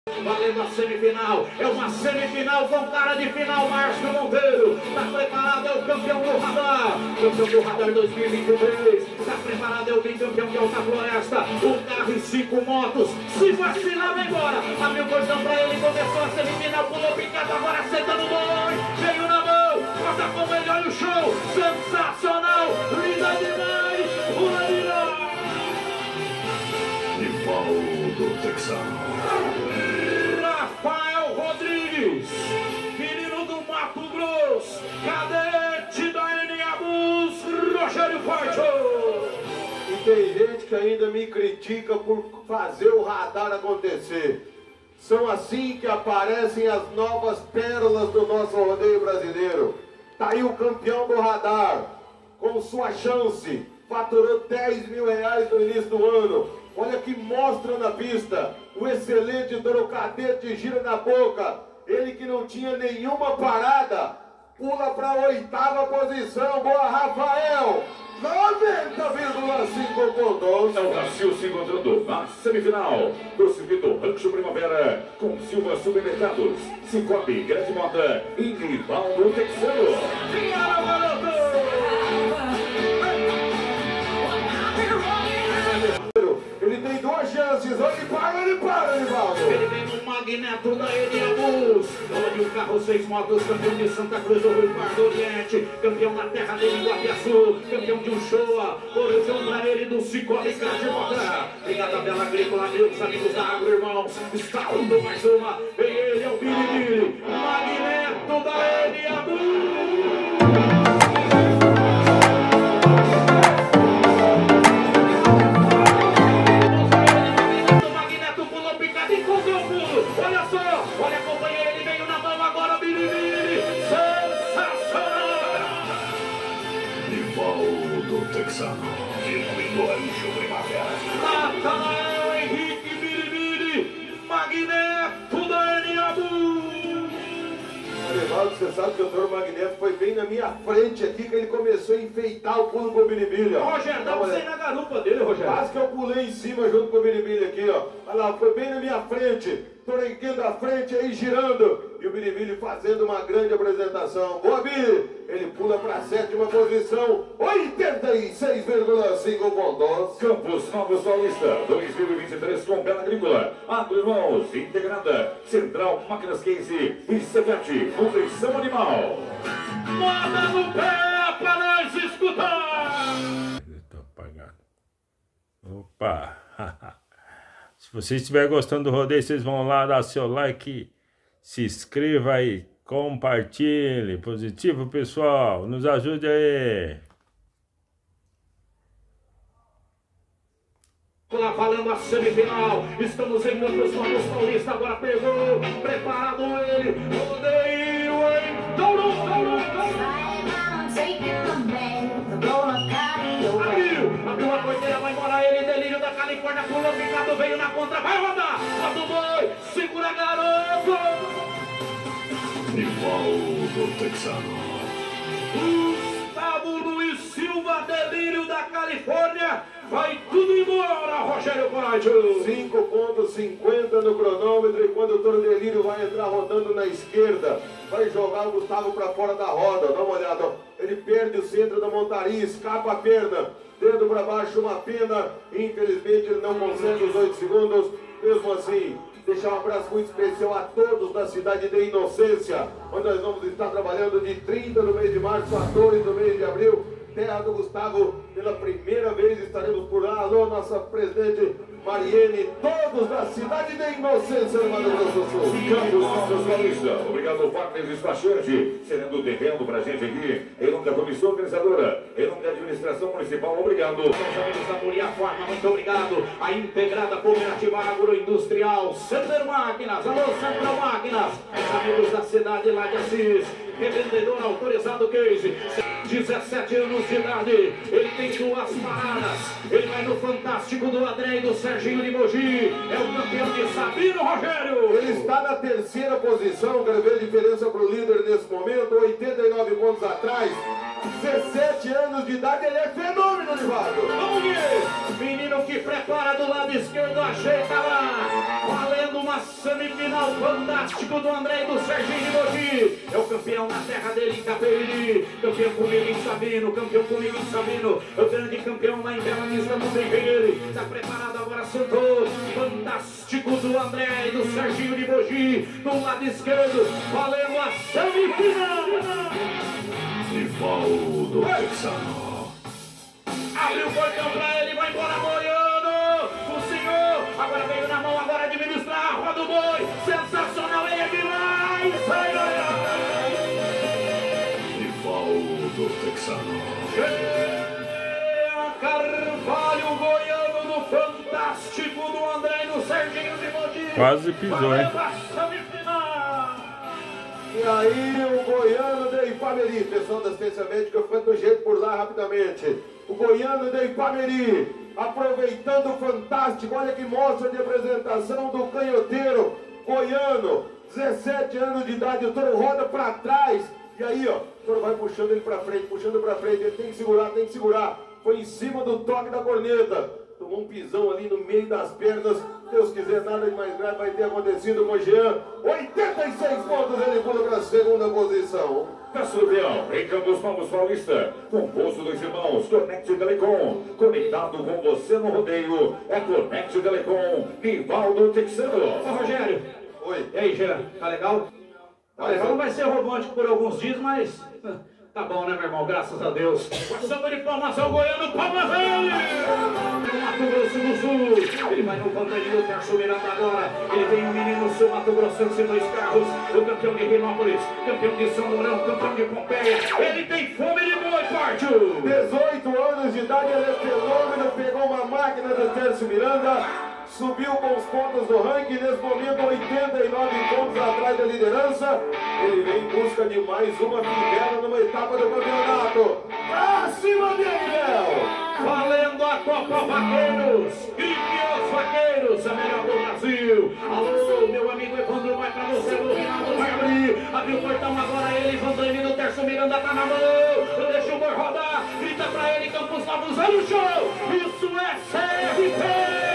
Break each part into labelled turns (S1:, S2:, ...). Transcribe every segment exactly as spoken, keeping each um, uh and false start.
S1: Valendo a semifinal, é uma semifinal com cara de final. Márcio Monteiro, tá preparado, é o campeão do radar, campeão do radar dois mil e vinte e três, tá preparado, é o bicampeão de Alta Floresta, o carro e cinco motos, se vacilar vai embora, abriu o cordão pra ele, começou a semifinal, pulou picado, agora sentando dois, veio na mão, corta com ele, olha o show, sensacional, linda demais, pula de novo.
S2: Rival do Texano.
S1: Rafael Rodrigues, menino do Mato Grosso, cadete da N A Bus, Rogério Forte.
S3: E tem gente que ainda me critica por fazer o radar acontecer. São assim que aparecem as novas pérolas do nosso rodeio brasileiro. Tá aí o campeão do radar, com sua chance, faturou dez mil reais no início do ano. Olha que mostra na pista, o excelente Toro Cadete gira na boca, ele que não tinha nenhuma parada, pula para a oitava posição, boa Rafael, noventa vírgula cinco pontos.
S2: É o Brasil se encontrando na semifinal do circuito Rancho Primavera, com Silva Supermercados, Cicobi, Grande Mota e Rival do Texano.
S1: Bora, garoto!
S3: Ele tem duas chances, ele para, ele para, Rivaldo.
S1: Ele vem no Magneto da N A Bus, onde o carro seis motos, campeão de Santa Cruz do Rio Pardo Oriente, campeão na terra dele, Guapiaçu, campeão de Uchoa, coração pra ele do Cicobi Grande Mota. Ligado à Bela Agrícola, meus amigos da Agro Irmãos, está indo mais uma, vem ele, é o Biribiri, Magneto da N A Bus. Olha só, olha a companheira, ele veio na mão agora, Biribiri, sensacional!
S2: Rival do Texano, Firmino Rancho Primavera.
S1: Natanael Henrique Biribiri, Magneto da N A Bus.
S3: Rivaldo, você sabe que o Toro Magneto foi bem na minha frente aqui, que ele começou a enfeitar o pulo com o Biribiri.
S1: Rogério, dá pra você ir na garupa dele, Rogério.
S3: Quase que eu pulei em cima junto com o Biribiri aqui, ó. Olha lá, foi bem na minha frente. Torenquinho da frente aí girando. E o Biribiri fazendo uma grande apresentação. Boa, Biri! Ele pula para a sétima posição. oitenta e seis vírgula cinco pontos.
S2: Campos Novos Paulista, dois mil e vinte e três com Bela Agrícola, Agro Irmãos, Integrada, Central Máquinas Case e Cefete, Nutrição Animal.
S1: Moda no pé para nós escutar.
S4: Tá apagado. Opa! Se vocês estiverem gostando do rodeio, vocês vão lá dar seu like, se inscreva aí, compartilhe. Positivo, pessoal, nos ajude aí.
S1: Lá valendo a semifinal, estamos em Campos Novos Paulista, agora pegou, preparado ele, rodeio em Touro, Touro, Touro. Abriu, abriu a porteira, vai embora ele, Delírio da Califórnia, pulou, picado, veio na contra, vai rodar, bota o boi, segura garoto.
S2: Rival do Texano.
S1: Gustavo Luiz Silva, Delírio da Califórnia, vai tudo embora, Rogério Forte.
S3: cinco ponto cinquenta no cronômetro, e quando o Toro Delírio vai entrar rodando na esquerda, vai jogar o Gustavo para fora da roda. Dá uma olhada, ó. Ele perde o centro da montaria, escapa a perna, dedo para baixo, uma pena. Infelizmente ele não consegue os oito segundos. Mesmo assim, deixar um abraço muito especial a todos da cidade de Inocência, onde nós vamos estar trabalhando de trinta do mês de março a dois do mês de abril. Terra do Gustavo, pela primeira vez estaremos por lá. Alô, nossa presidente Mariene, todos da cidade de Inocência, no Mato Grosso do Sul.
S2: Campos Novos Paulista, obrigado Wagner Despachante, cedendo o terreno pra gente aqui, em nome da comissão organizadora, em nome da administração municipal, obrigado.
S1: Meus amigos da Muriá Farma, muito obrigado. A integrada cooperativa agroindustrial Center Máquinas, alô Central Máquinas, os amigos da cidade lá de Assis, revendedor autorizado Case, dezessete anos de idade, ele tem duas paradas, ele vai no Fantástico do André e do Serginho de Mogi, é o campeão de Sabino, Rogério.
S3: Ele está na terceira posição, quero ver a diferença para o líder nesse momento, oitenta e nove pontos atrás, dezessete anos de idade, ele é fenômeno, Rivaldo.
S1: Vamos ver, menino que prepara do lado esquerdo, ajeita lá, valendo uma semifinal fantástico do André e do Serginho de Mogi. É o campeão na terra dele em Caperi, campeão comigo em Sabino, campeão comigo em Sabino, o grande campeão lá em Bela Vista não tem ele. Está preparado agora, sentou. Fantástico do André e do Serginho de Mogi, do lado esquerdo, valendo a semifinal.
S2: Nivaldo Texano.
S1: Abriu o portão pra ele, vai embora Goiano. O senhor agora veio na mão, agora administrar a roda do boi. Sensacional, ele é demais. Sai,
S2: Nivaldo Texano.
S1: Jean Carvalho, Goiano do Fantástico do André e do Serginho de Mogi.
S4: Quase pisou, hein?
S3: E aí o Goiano de Ipameri, pessoal da assistência médica ficando do jeito por lá rapidamente. O Goiano de Ipameri, aproveitando o Fantástico, olha que mostra de apresentação do canhoteiro Goiano, dezessete anos de idade, o touro roda para trás. E aí, ó, o touro vai puxando ele para frente, puxando para frente, ele tem que segurar, tem que segurar. Foi em cima do toque da corneta. Tomou um pisão ali no meio das pernas. Deus quiser, nada de mais grave vai ter acontecido com o Jean. oitenta e seis pontos, ele pula para a segunda posição.
S2: Castelhão, em Campos Novos Paulista, composto dos irmãos Conecte Telecom. Conectado com você no rodeio, é Conecte Telecom, Nivaldo Texano.
S1: Ô Rogério.
S3: Oi.
S1: E aí, Jean, tá legal? Tá legal, não vai ser romântico por alguns dias, mas tá bom, né, meu irmão? Graças a Deus. Passando de formação Goiano, palmas aí! Mato Grosso do Sul. Ele vai no Vanderlei, Terço Miranda agora. Ele tem um menino sul, Mato Grossense, dois carros. O campeão de Renópolis, campeão de São Mourão, campeão de Pompeia. Ele tem fome de boi, partiu!
S3: dezoito anos de idade, ele é fenômeno, pegou uma máquina do Terço Miranda. Subiu com os pontos do ranking, nesse momento oitenta e nove pontos atrás da liderança. Ele vem em busca de mais uma fivela numa etapa do campeonato. Pra cima dele, Léo!
S1: Valendo a Copa Vaqueiros! Gripe aos Vaqueiros, a melhor do Brasil! Alô, meu amigo Evandro, vai pra você, o Rinaldo vai abrir! Abriu o portão agora, ele, Vanderlei no Terço Miranda tá na mão! Deixa o boi rodar, grita pra ele, Campos Novos, olha o show! Isso é C R P!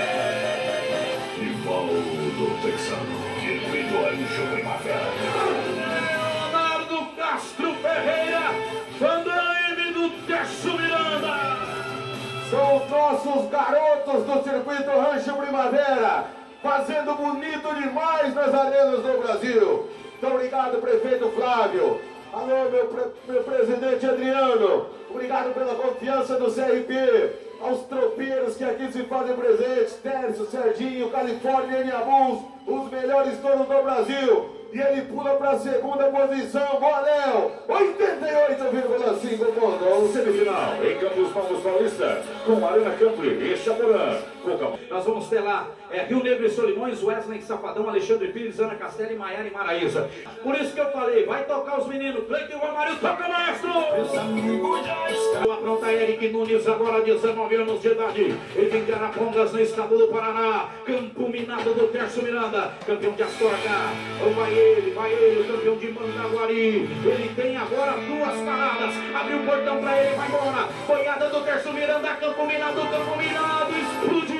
S2: Nivaldo Texano, circuito Anjo Primavera.
S1: Leonardo Castro Ferreira, Vanderlei do Terço Miranda.
S3: São os nossos garotos do circuito Rancho Primavera, fazendo bonito demais nas arenas do Brasil. Muito obrigado, prefeito Flávio. Alô, meu, pre meu presidente Adriano. Obrigado pela confiança do C R P. Aos tropeiros que aqui se fazem presentes, Tércio, Serginho, Califórnia e Niabus, os melhores touros do Brasil. E ele pula para a segunda posição, boa Léo, oitenta e oito vírgula cinco pontos.
S2: Semifinal, em Campos Novos Paulista, com Arena Country e Chaporã.
S1: Nós vamos ter lá é, Rio Negro e Solimões, Wesley Safadão, Alexandre Pires, Ana Castela e Maiara e Maraísa. Por isso que eu falei, vai tocar os meninos, Cleiton e Romário, toca maestro! Apronta Eric Nunes, agora dezenove anos de idade. Ele vem de Arapongas, no estado do Paraná. Campo Minado do Terço Miranda, campeão de Astorga. Vai ele, vai ele, o campeão de Mandaguari. Ele tem agora duas paradas. Abriu o portão pra ele, vai embora. Boiada do Terço Miranda, Campo Minado, Campo Minado, explodiu.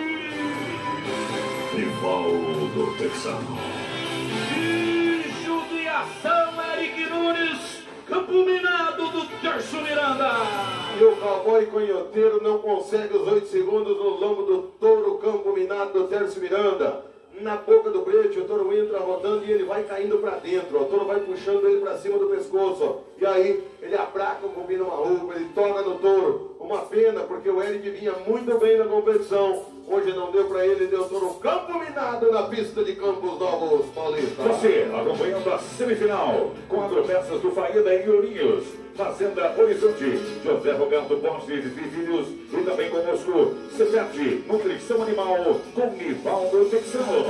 S2: Nivaldo Texano.
S1: E judiação, Eric Nunes, Campo Minado do Terço Miranda.
S3: E o cowboy canhoteiro não consegue os oito segundos no lombo do touro Campo Minado do Terço Miranda. Na boca do brete, o touro entra rodando e ele vai caindo para dentro. O touro vai puxando ele para cima do pescoço. E aí, ele abraca o combina maluco, ele torna no touro. Uma pena, porque o Eric vinha muito bem na competição. Hoje não deu para ele, deu touro Campo Minado na pista de Campos Novos Paulista.
S2: Você acompanhando a semifinal com agropeças do Faída em Ourinhos, Fazenda Horizonte, José Roberto Borges e Filhos, e também conosco Cepete, Nutrição Animal, com Nivaldo Texano.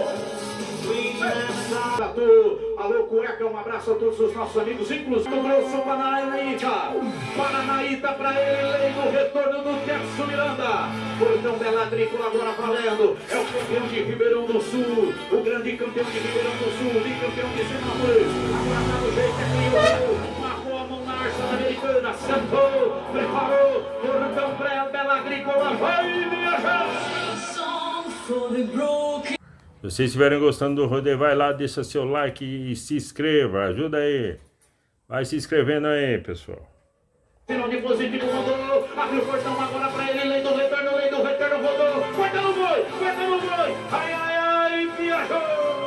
S1: Alô, Cueca, um abraço a todos os nossos amigos, inclusive o Grosso Paranaíta. Paranaíta pra ele, lei do retorno do Terço Miranda. Portão Bela Agrícola agora valendo. É o campeão de Ribeirão do Sul, o grande campeão de Ribeirão do Sul, bicampeão de Sinópolis. Agora tá no jeito, é criou. Marcou a mão na arça americana, sentou, preparou. Portão Bela Agrícola vai viajar.
S4: Se vocês estiverem gostando do rodeio, vai lá, deixa seu like e se inscreva. Ajuda aí. Vai se inscrevendo aí, pessoal.
S1: Sinal de positivo, rodou. Abre o portão agora pra ele. Lei do retorno, lei do retorno, rodou. Corta no boi, corta no boi. Ai, ai, ai, viajou.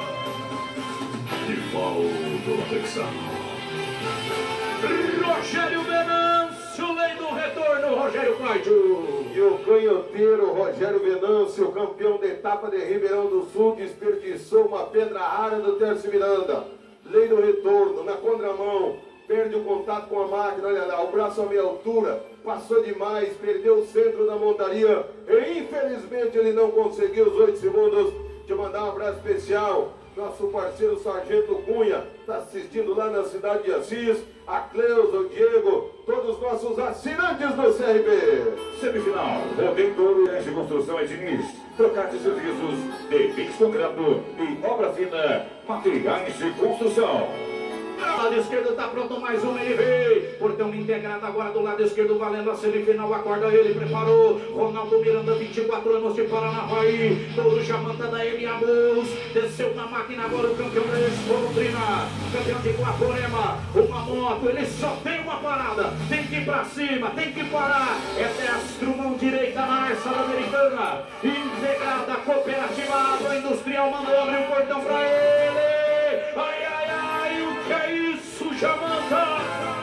S2: Nivaldo Texano.
S1: Rogério Venâncio, lei do retorno, Rogério Cláudio.
S3: E o canhoteiro Rogério Venâncio, campeão da etapa de Ribeirão do Sul, desperdiçou uma pedra rara do Tércio Miranda. Lei do retorno, na contramão, perde o contato com a máquina, olha lá, o braço a meia altura, passou demais, perdeu o centro da montaria e infelizmente ele não conseguiu os oito segundos. Te mandar um abraço especial. Nosso parceiro Sargento Cunha está assistindo lá na cidade de Assis, a Cleusa, o Diego, todos os nossos assinantes do C R B.
S2: Semifinal, Rodeio Touro de Construção Ednis. Trocar de serviços de Mix Concreto e Obra Fina, materiais de construção.
S1: Do lado esquerdo está pronto mais um, ele veio. Portão integrado agora do lado esquerdo, valendo a semifinal. Acorda ele, preparou. Ronaldo Miranda, vinte e quatro anos de Paranavaí. Touro Jamanta da M A Bus. Desceu na máquina agora o campeão da Londrina. Campeão de Guaporema. Uma moto, ele só tem uma parada. Tem que ir pra cima, tem que parar. É destro, mão direita na Arça Americana. Integrada, cooperativa, agroindustrial. Mandou abrir o portão pra ele. Ai, ai, ai, o que é isso, Jamanta?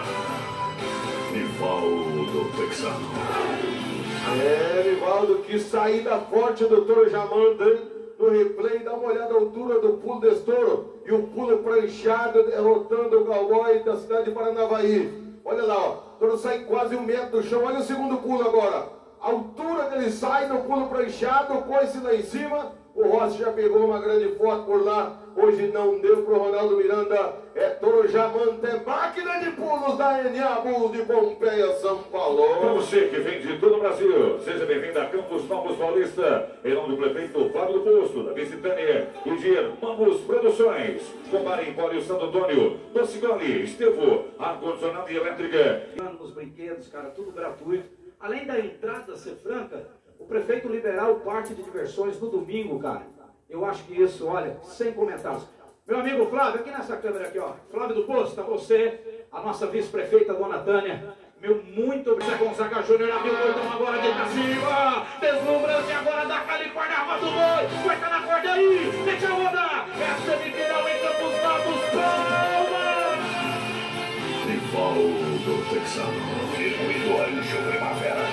S2: Nivaldo Texano.
S3: É, Nivaldo, que saída forte do Touro Jamanta, hein? No replay, dá uma olhada à altura do pulo desse touro. E o pulo pranchado, derrotando o cowboy da cidade de Paranavaí. Olha lá, ó, o touro sai quase um metro do chão. Olha o segundo pulo agora. A altura que ele sai no pulo pranchado, coice lá em cima. O Rossi já pegou uma grande foto por lá. Hoje não deu pro Ronaldo Miranda. É Touro Jamanta, é máquina de pulos da N A Bus de Pompeia, São Paulo.
S2: Para você que vem de todo o Brasil, seja bem-vindo a Campos Novos Paulista. Em nome do prefeito Fábio do Posto, da Visitânia e de Irmãos Produções. Compare Empório Santo Antônio, Docigoli, Estevo, ar-condicionado e elétrica.
S1: Os brinquedos, cara, tudo gratuito. Além da entrada ser franca, o prefeito liberar o parque de diversões no domingo, cara. Eu acho que isso, olha, sem comentários. Meu amigo Flávio, aqui nessa câmera aqui, ó. Flávio do Posto, a você, a nossa vice-prefeita, dona Tânia. Meu muito obrigado. Gonzaga Júnior abriu o portão agora de pra cima. Deslumbrante agora da Califórnia, arma do boi. Corta na corda aí, deixa rodar. É semifinal em Campos Novos, Palmas.
S2: Nivaldo Texano, circuito Anjo Primavera.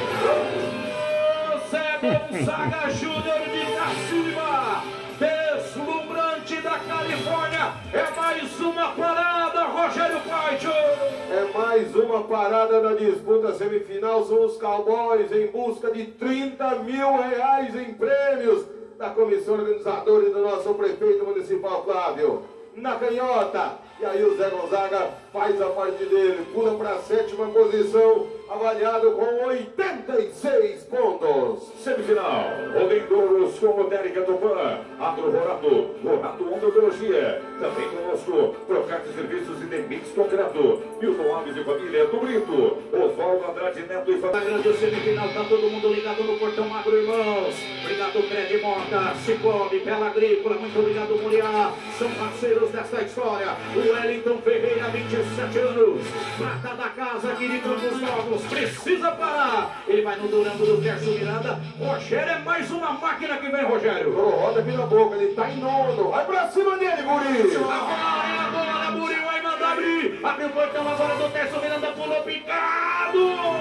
S1: Zé Gonzaga Júnior de Cacima, deslumbrante da Califórnia, é mais uma parada, Rogério Cláudio.
S3: É mais uma parada na disputa semifinal, são os Cowboys em busca de trinta mil reais em prêmios da comissão organizadora e do nosso prefeito municipal Flávio. Na canhota, e aí o Zé Gonzaga faz a parte dele, pula para a sétima posição, avaliado com oitenta e seis pontos.
S2: Semifinal, Rodeio Touros com Lotérica Tupã, Agro Rorato, Rorato Odontologia. Também conosco, trocar de serviços e Demix Concreto. Milton Alves e família do Brito, Oswaldo Andrade Neto e
S1: Na
S2: família.
S1: grande semifinal, tá todo mundo ligado no Portão Agro, irmãos. Obrigado, Fred Mota, Cicobi, Bela Agrícola, muito obrigado, Muriá. São parceiros desta história. O Wellington Ferreira, vinte e sete anos, prata da casa aqui de Campos Novos, precisa parar. Ele vai no Durango do Tércio Miranda. Rogério é mais uma máquina que vem, Rogério.
S3: Toro roda aqui na boca, ele tá em nono. Vai pra cima dele, Guri.
S1: Agora é a bola, Muriel vai mandar abrir. Abriu o portão agora do Tércio Miranda, pulou picado.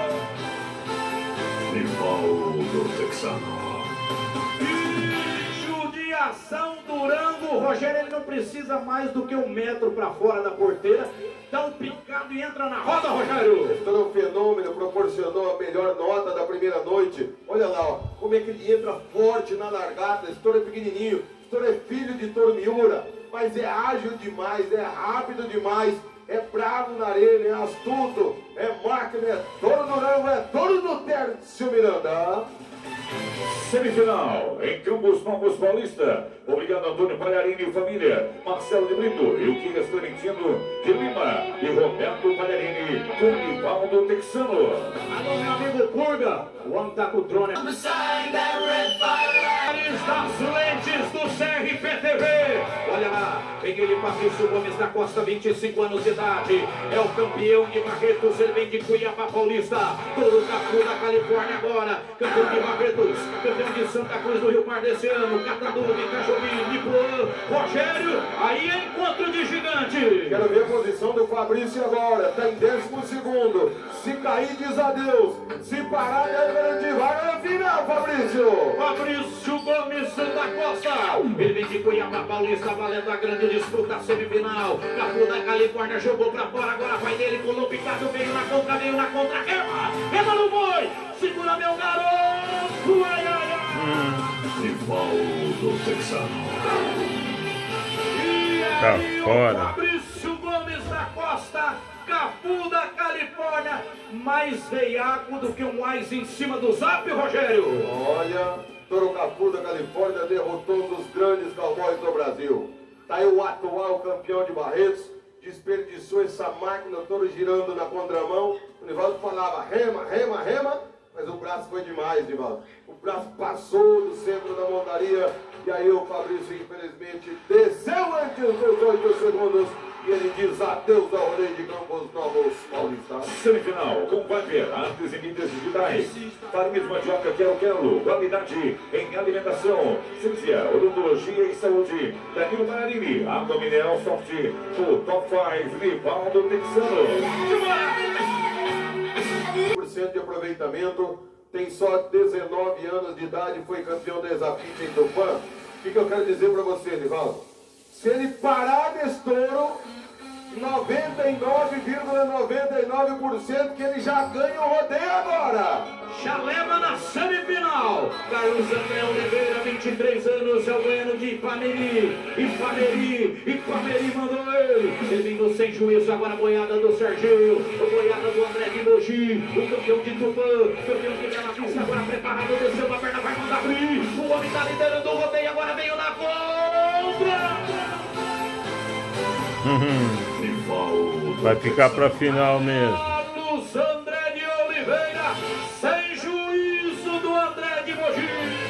S2: Nivaldo Texano.
S1: Judiação Durango. O Rogério, ele não precisa mais do que um metro para fora da porteira. Dá um picado e entra na roda, Rogério.
S3: Esse touro é um fenômeno, proporcionou a melhor nota da primeira noite. Olha lá, ó, como é que ele entra forte na largada. Esse touro é pequenininho, esse touro é filho de Touro Miura, mas é ágil demais, é rápido demais, é bravo na arena, é astuto, é máquina, é Touro Durango, é Touro do Tércio Miranda.
S2: Semifinal, em Campos Novos Paulista. Obrigado, Antônio Palharini e família. Marcelo de Brito e o Quias Florentino de Lima. E Roberto Palharini com Nivaldo Texano.
S1: Alô, meu amigo Purga. O homem tá com o drone. Das lentes do C R P T. T V. Olha lá, vem ele, Fabrício Gomes da Costa, vinte e cinco anos de idade. É o campeão de Barretos, ele vem de Cuiabá Paulista. Todo Capu da Califórnia agora. Campeão de Barretos, campeão de Santa Cruz do Rio Pardo desse ano. Catanduva, Itajobi, Nipuã, Rogério. Aí é encontro de gigante.
S3: Quero ver a posição do Fabrício agora. Está em décimo segundo. Se cair, diz adeus. Se parar, deve garantir vaga no final, Fabrício.
S1: Fabrício Gomes da Costa. Ele vem de Cuiabá Paulista, valendo a grande disputa semifinal. Capu da Califórnia jogou pra fora, agora vai dele, pulou picado, veio na contra, veio na contra, rema, rema não foi, segura meu garoto, ai, ai, ai.
S2: Rivaldo Texano.
S1: E
S4: Tá
S1: aí
S4: fora.
S1: o Fabrício Gomes da Costa, Capu da Califórnia, mais veiaco do que um mais em cima do zap, Rogério.
S3: Olha, Toro Capu da Califórnia derrotou um dos grandes cowboys do Brasil. Tá aí o atual campeão de Barretos, desperdiçou essa máquina, o Toro girando na contramão. O Nivaldo falava rema, rema, rema, mas o braço foi demais, Nivaldo. O braço passou do centro da montaria e aí o Fabrício, infelizmente, desceu antes dos oito segundos. E ele diz adeus ao rodeio de Campos Novos Paulista.
S2: Semifinal, com Viper, artes e mídias digitais. Farinha de mandioca Quero Quero, qualidade em alimentação. Ciência, odontologia e saúde. Danilo Marini, água mineral sorte. O Top cinco, Rivaldo Texano.
S3: cem por cento de aproveitamento, tem só dezenove anos de idade, foi campeão da Exafite em Tupã. O que, que eu quero dizer para você, Nivaldo? Se ele parar desse touro, noventa e nove vírgula noventa e nove por cento que ele já ganha o rodeio agora.
S1: Já leva na semifinal. Carlos André Oliveira, vinte e três anos, é o goiano de Ipameri. Ipameri, Ipameri mandou ele. Ele vindo sem juízo, agora a boiada do Serginho. O boiada do André de Mogi. O campeão de Tupã, campeão de Bela Vista, agora preparado, desceu a perna, vai mandar abrir. O homem tá liderando o rodeio, agora veio na contra.
S4: Vai ficar pra final mesmo.
S1: Carlos André de Oliveira, sem juízo do André de Mogi.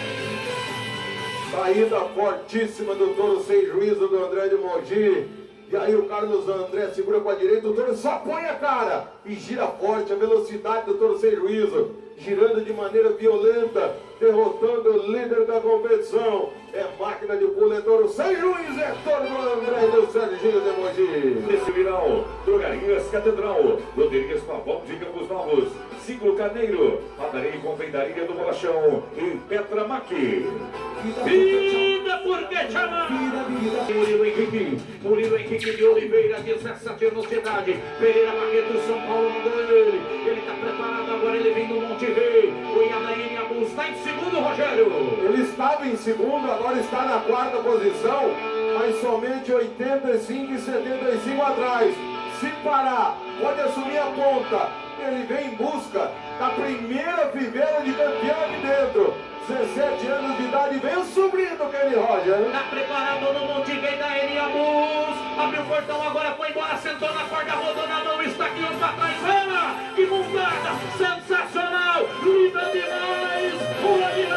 S3: Saída fortíssima do touro sem juízo do André de Mogi. E aí o Carlos André segura com a direita, o touro só põe a cara e gira forte, a velocidade do touro sem juízo, girando de maneira violenta, derrotando o líder da competição. É máquina de pulo, é touro sem juízo, é touro do André e do Serginho de Mogi.
S2: Nesse final, Drogarias Catedral, Loterias Pavão de Campos Novos, Ciclo Carneiro, Padaria e Confeitaria do Bolachão e Petra Maqui.
S1: Vida porque chama! Murilo Henrique, Murilo Henrique de Oliveira, dezessete anos de idade. Pereira Barreto, São Paulo mandou ele. Ele está preparado, agora ele vem do Monte Rei. O Ianaíne Abus está em segundo, Rogério.
S3: Ele estava em segundo, agora está na quarta posição, mas somente oitenta e cinco e setenta e cinco atrás. Se parar, pode assumir a ponta. Ele vem em busca da primeira fivela de campeão aqui dentro. dezessete anos de idade, vem o sobrinho do Kenny Roger.
S1: Está preparado no Monte Rei da Eniabus. Abriu o portão, agora foi embora, sentou na corda, rodou na mão, está aqui outro atrás. Vela, que montada, sensacional, linda demais, pula de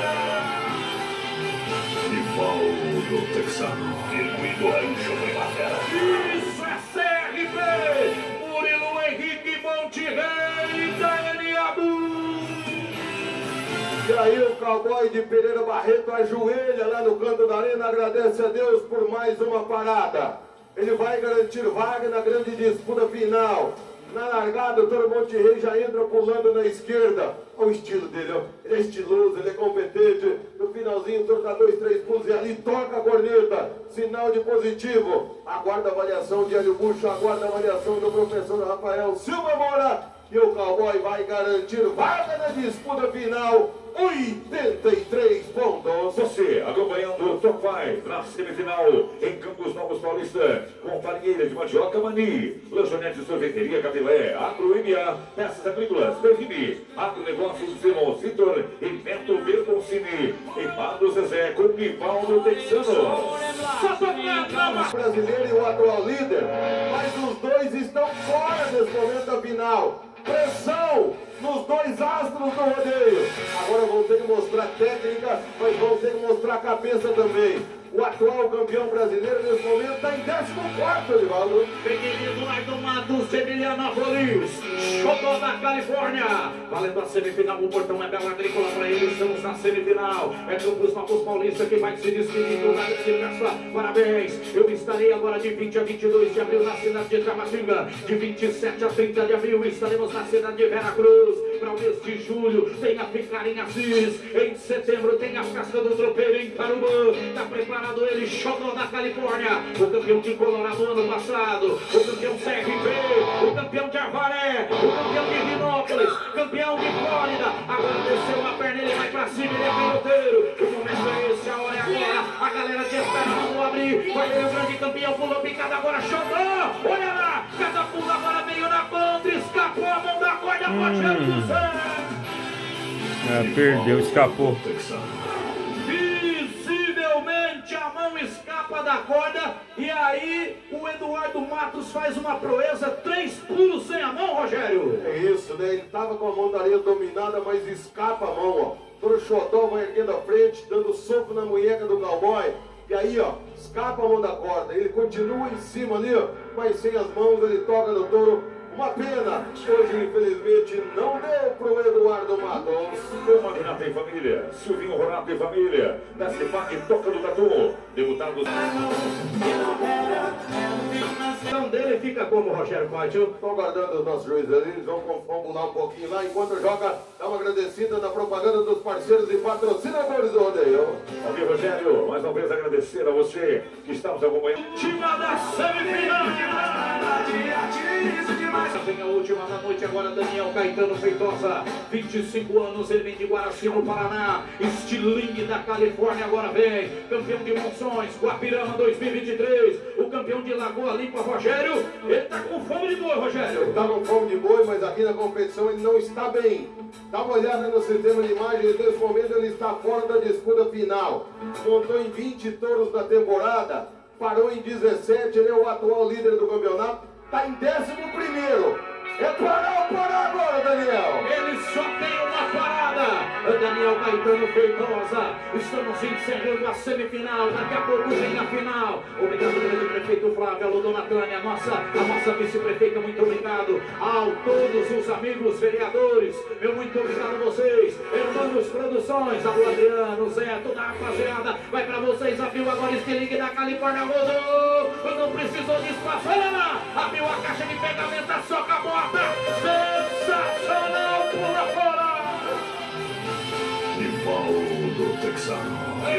S2: Rivaldo Texano, circuito Rancho Primavera.
S1: Isso é C R P, Murilo Henrique Monte Rei da Eniabus.
S3: E aí o cowboy de Pereira Barreto ajoelha lá no canto da arena, agradece a Deus por mais uma parada. Ele vai garantir vaga na grande disputa final. Na largada, o Toro Monte Rei já entra pulando na esquerda. Olha o estilo dele, ó. Ele é estiloso, ele é competente. No finalzinho, o Toro dá dois, três pulos e ali toca a corneta. Sinal de positivo. Aguarda a avaliação de Hélio Bucho, aguarda a avaliação do professor Rafael Silva Moura. E o cowboy vai garantir vaga na disputa final. oitenta e três pontos.
S2: Você acompanhando o Top cinco na semifinal em Campos Novos Paulista com com farinheira de mandioca Mani, lanchonete sorveteria Capilé, Agro M A, peças agrícolas, Berrini, agronegócios Simon Vitor e Neto Bertoncini, e Pablo Zezé com Nivaldo Texano.
S3: Brasileiro e o atual líder, mas os dois estão fora nesse momento da final. Pressão nos dois astros do rodeio. Agora vão ter que mostrar técnica, mas vão ter que mostrar cabeça também. O atual campeão brasileiro nesse momento está em décimo quarto, Edivaldo.
S1: Pequeno Eduardo Matos, de Emilianópolis, Xodó da Califórnia. Valendo a semifinal, o portão é Bela Agrícola para eles. Estamos na semifinal. É Campos Novos Paulista que vai se despedir da grande festa. Parabéns. Eu estarei agora de vinte a vinte e dois de abril na cidade de Tabatinga. De vinte e sete a trinta de abril estaremos na cidade de Veracruz. Para o mês de julho tem a Ficar em Assis. Em setembro tem a Festa do Tropeiro em Tarumã. Está preparado ele, Xodó da Califórnia. O campeão de Colorado ano passado. O campeão C R V. O campeão de Avaré. O campeão de Rinópolis. Campeão de Flórida. Agora desceu a perna, ele vai para cima, ele é piloteiro. O momento é esse, a hora é agora. A galera de espera, vamos abrir. Vai ter o grande campeão, pulou picada agora, Xodó. Olha lá, cada pulo agora veio na contra, escapou a mão da corda, Rogério do Céu.
S4: É, perdeu, escapou.
S1: Visivelmente a mão escapa da corda. E aí o Eduardo Matos faz uma proeza, três pulos sem a mão, Rogério.
S3: É isso, né? Ele tava com a mão da areia dominada, mas escapa a mão, ó. Todo Xodó vai erguendo a frente, dando soco na munheca do cowboy. E aí, ó, escapa a mão da corda. Ele continua em cima ali, ó, mas sem as mãos, ele toca no touro. Uma pena, hoje infelizmente não deu pro Eduardo Matos.
S2: Uma Renata em família, Silvinho Ronato em família, da Cipag Toca do Tatu, deputados.
S1: Então dele fica como, Rogério Coitio?
S3: Estão aguardando os nossos juízes ali, eles vão confundir um pouquinho lá, enquanto joga, dá uma agradecida na propaganda dos parceiros e patrocinadores do rodeio.
S2: Ok, Rogério, mais uma vez agradecer a você que está nos acompanhando.
S1: Última da semifinal. Vem a última da noite agora, Daniel Caetano Feitosa, vinte e cinco anos, ele vem de Guaraci, no Paraná. Estilingue da Califórnia agora vem, campeão de Monções, Guapirama dois mil e vinte e três, o campeão de Lagoa Limpa, Rogério. Ele tá com fome de boi, Rogério.
S3: Ele tá com fome de boi, mas aqui na competição ele não está bem. Dá uma olhada no sistema de imagens, nesse momento ele está fora da disputa final. Montou em vinte touros da temporada, parou em dezessete, ele é o atual líder do campeonato. Está em décimo primeiro. É parar ou parar agora, Daniel?
S1: Ele só tem uma parada. Daniel Caetano Feitosa. Estamos encerrando a semifinal. Daqui a pouco vem a final. Obrigado, grande prefeito Flávio, alô, dona Tânia, a nossa, a nossa vice-prefeita, muito obrigado. A todos os amigos vereadores, meu muito obrigado a vocês. Hermanos Produções, alô, Adriano, Zé, toda a rapaziada. Vai pra vocês, abriu agora Estilingue da Califórnia, rodou. Não precisou de espaço, olha lá. Abriu a caixa de pegamento, soca a bota. Sensacional, pula fora.
S2: Nivaldo Texano.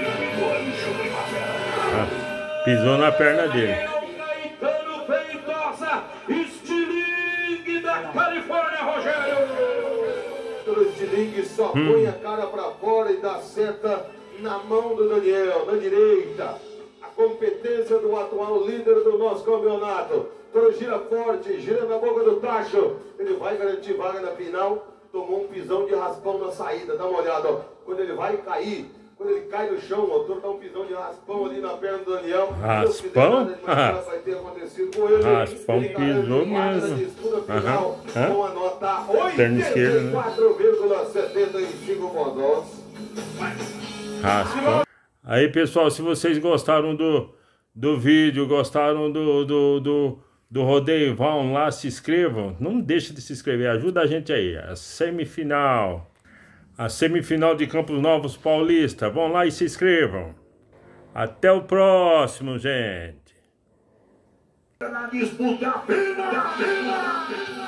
S4: Ah, pisou na perna dele.
S1: Caetano Feitosa, Estilingue da Califórnia, Rogério.
S3: O Estilingue só hum. põe a cara pra fora e dá seta na mão do Daniel, na direita. A competência do atual líder do nosso campeonato. Toro gira forte, gira na boca do tacho. Ele vai garantir vaga na final. Tomou um pisão de raspão na saída. Dá uma olhada, ó. Quando ele vai cair, quando ele cai no chão, o Toro dá um pisão de raspão ali na perna do Daniel.
S4: Raspão?
S3: Ah. Vai ter acontecido com ele.
S4: Raspão
S3: ele
S4: pisou mesmo.
S3: Disputa final,
S4: uhum.
S3: com a nota oitenta e quatro vírgula setenta e cinco pontos.
S4: Raspão. Aí, pessoal, se vocês gostaram do, do vídeo, gostaram do, do, do, do rodeio, vão lá, se inscrevam. Não deixe de se inscrever, ajuda a gente aí. A semifinal. A semifinal de Campos Novos Paulista. Vão lá e se inscrevam. Até o próximo, gente.
S2: Na disputa, a pena, a pena.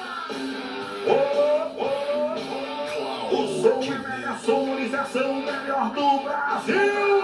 S2: Oh, oh, oh. O som é a sonorização melhor do Brasil.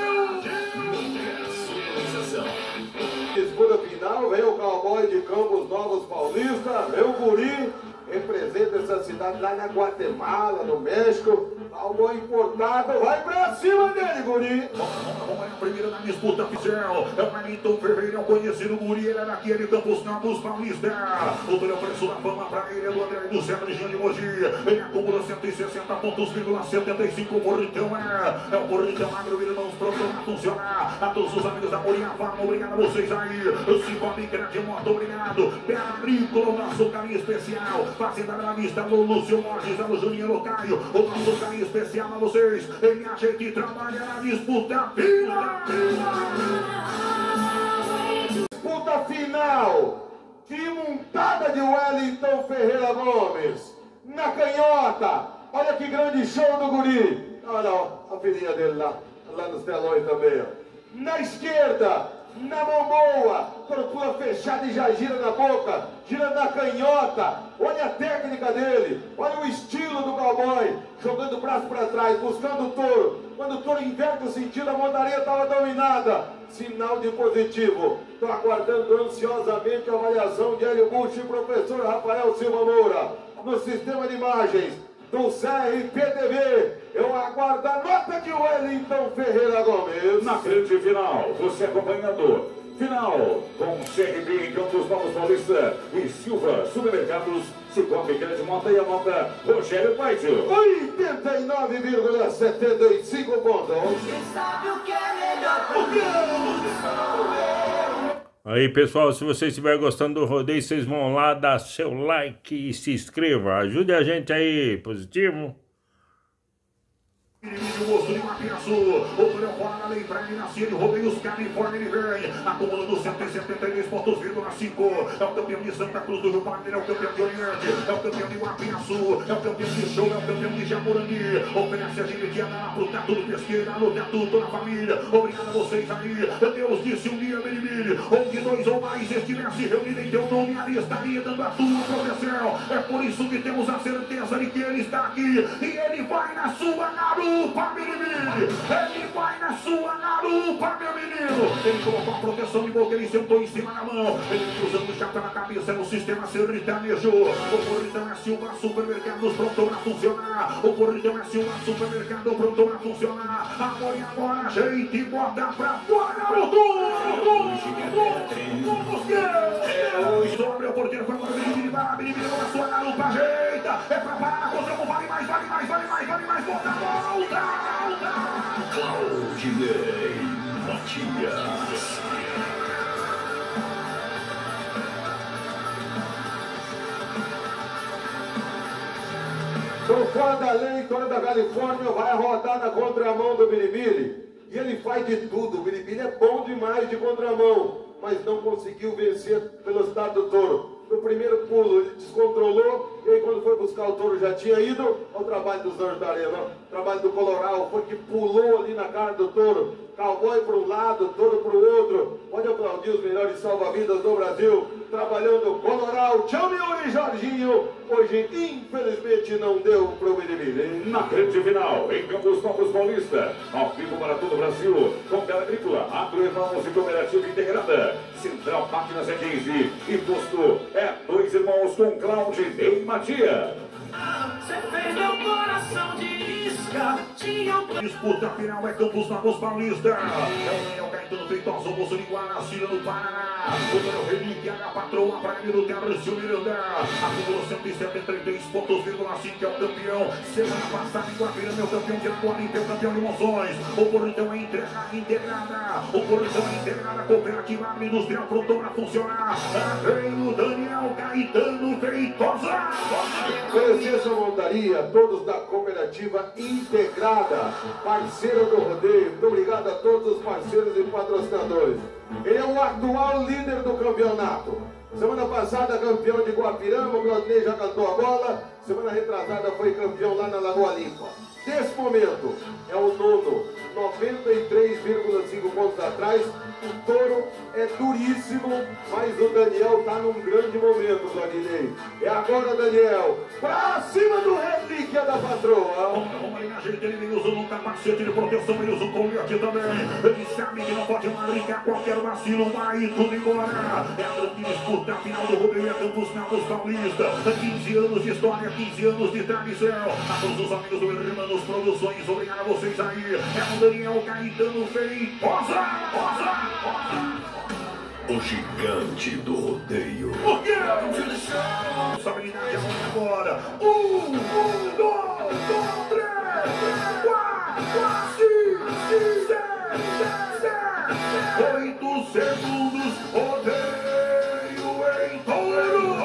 S3: Disputa final, vem o cowboy de Campos Novos Paulista, vem o guri, representa essa cidade lá na Guatemala, no México. Algo importado, vai pra cima dele, guri.
S2: Vamos a primeira na disputa oficial. É o Wellington Ferreira, conhecido guri, ele é daquele Campos Novos Paulista. O Túlio preço da fama pra ele é do André do Centro de Mogi. Ele acumula cento e sessenta pontos, vírgula setenta e cinco. O Porritão é, é o Porritão Agro, irmãos, pronto a funcionar. A todos os amigos da Morinha Farma, obrigado a vocês aí. O Cicobi Grande Moto, obrigado. Terra Agrícola, o nosso carinho especial. Fazenda Bela Vista, o Lúcio Borges, o Juninho Locaio. O nosso carinho especial a vocês. Ele a gente trabalha na disputa final.
S3: Disputa final. Que montada de Wellington Ferreira Gomes. Na canhota. Olha que grande show do guri. Olha ó, a filhinha dele lá. Lá nos telões também. Ó. Na esquerda. Na mão boa, tortura fechada e já gira na boca, gira na canhota. Olha a técnica dele, olha o estilo do cowboy, jogando o braço para trás, buscando o touro. Quando o touro inverte o sentido, a montaria estava dominada. Sinal de positivo. Estou aguardando ansiosamente a avaliação de Hélio Bush e professor Rafael Silva Moura no sistema de imagens do C R P T V. Eu aguardo a nota de Wellington Ferreira Gomes.
S2: Na grande final, você acompanhando. Final com C R B em Campos Novos Paulista e Silva Supermercados, Cicobi Grande Mota e a nota Rogério Paitio.
S3: oitenta e nove vírgula setenta e cinco pontos.
S5: Quem sabe o que é melhor pro
S4: Aí, pessoal, se você estiver gostando do rodeio, vocês vão lá, dar seu like e se inscreva. Ajude a gente aí, positivo.
S2: O osso de Mapiaçu, o Túlio fora da lei pra ele nascer, ele rodeia os Califórnia, ele vem, acumulando cento e setenta e dois pontos, vírgula cinco. É o campeão de Santa Cruz do Rio Parque, é o campeão de Oriente, é o campeão de Mapiaçu, é o campeão de Show, é o campeão de Jamorangue. Oferece a gente lá pro Tatu do Pesqueira, no Tatu, toda a família. Obrigado a vocês aí. Deus disse um dia, Benimini, onde dois ou mais estivesse reunidos em teu nome, ali estaria dando a tua proteção. É por isso que temos a certeza de que ele está aqui e ele vai na sua garupa, Benimini. Ele vai na sua garupa, meu menino. Ele colocou a proteção de boca, ele sentou em cima da mão. Ele usando o chapéu na cabeça no sistema sertanejo. O Porritão é Silva Supermercados, pronto pra funcionar. O Porritão é Silva Supermercado, pronto pra funcionar. Agora e agora a gente bota pra fora o tudo. Sobre o porteiro, foi para o Benimini, vai, Benimini, com a sua garupa, ajeita. É pra parar, contra o vale mais, vale mais, vale mais, vale mais, volta, volta. Claudinei Matias.
S3: Por fora da lei, Toro da Califórnia vai rodar na contramão do Bilibili. E ele faz de tudo. O Bilibili é bom demais de contramão, mas não conseguiu vencer pelo estado do touro. No primeiro pulo ele descontrolou, e aí quando foi buscar o touro já tinha ido ao trabalho dos anjos da arena. O trabalho do Coloral foi que pulou ali na cara do touro. Cowboy para um lado, touro para o outro. Pode aplaudir os melhores salva-vidas do Brasil. Trabalhando Coloral, Tchamiuri e Jorginho. Hoje, infelizmente, não deu para o Bilibili.
S2: Na grande final, em Campos Novos Paulista, ao vivo para todo o Brasil, com Bela Agrícola, Agroirmãos e Cooperativa Integrada, Central Máquinas é quinze e posto é Dois Irmãos com Claudinei Matias.
S5: Você fez meu coração de isca. Tinha um...
S2: Disputa final é Campos Novos Paulista. É o Daniel Caetano Feitosa, o moço de Guaracira no Paraná. O Daniel Relíquia, a patroa para ele do Terrâncio Miranda. Acumulou cento e setenta e três pontos, vírgula cinco, é o campeão. Semana passada em Guapira, meu campeão de Atuaripe, o campeão de Monções. O Porritão é entrega integrada. O Porritão é integrada, cooperativa agroindustrial, pronto para funcionar. Vem o Daniel Caetano Feitosa.
S3: Presença Montaria, todos da cooperativa integrada, parceiro do rodeio. Muito obrigado a todos os parceiros e patrocinadores. Ele é o atual líder do campeonato. Semana passada campeão de Guapirama, o Claudinei já cantou a bola. Semana retrasada foi campeão lá na Lagoa Limpa. Nesse momento é o nono, noventa e três vírgula cinco pontos atrás. O touro é duríssimo, mas o Daniel está num grande momento, Claudinei. É agora, Daniel, pra cima do Relíquia da patroa.
S2: Vamos ali na gente, ele vem usando um capacete de proteção, ele usa um colete também. Ele sabe que não pode mais brincar, qualquer vacilo vai tudo embora. É a grande disputa final do rodeio, é Campos Novos Paulista. quinze anos de história, quinze anos de tradição. A todos os amigos do Irmãos Produções, obrigado a vocês aí. É o Daniel Caetano Feitosa.
S6: O gigante do rodeio.
S2: O quê? Responsabilidade agora. Um, um, dois, dois, três, quatro, cinco, seis, sete, oito segundos. Rodeio em touro.